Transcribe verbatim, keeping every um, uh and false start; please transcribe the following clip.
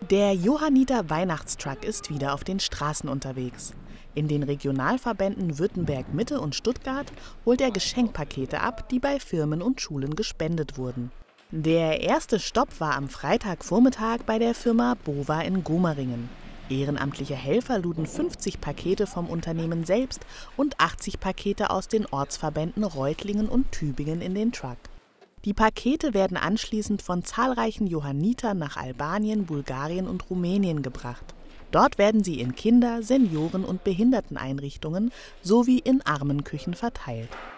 Der Johanniter Weihnachtstruck ist wieder auf den Straßen unterwegs. In den Regionalverbänden Württemberg Mitte und Stuttgart holt er Geschenkpakete ab, die bei Firmen und Schulen gespendet wurden. Der erste Stopp war am Freitagvormittag bei der Firma Bova in Gomaringen. Ehrenamtliche Helfer luden fünfzig Pakete vom Unternehmen selbst und achtzig Pakete aus den Ortsverbänden Reutlingen und Tübingen in den Truck. Die Pakete werden anschließend von zahlreichen Johannitern nach Albanien, Bulgarien und Rumänien gebracht. Dort werden sie in Kinder-, Senioren- und Behinderteneinrichtungen sowie in Armenküchen verteilt.